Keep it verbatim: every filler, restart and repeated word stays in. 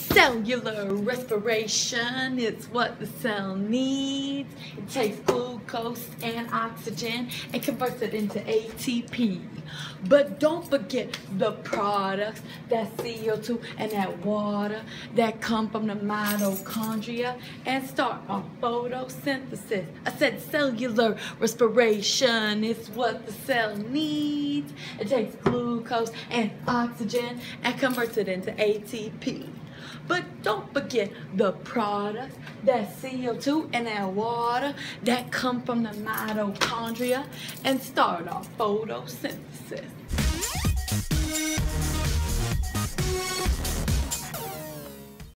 Cellular respiration is what the cell needs. It takes glucose and oxygen and converts it into A T P. But don't forget the products, that C O two and that water that come from the mitochondria and start a photosynthesis. I said cellular respiration is what the cell needs. It takes glucose and oxygen and converts it into A T P. But don't forget the products, that C O two and that water that come from the mitochondria and start our photosynthesis.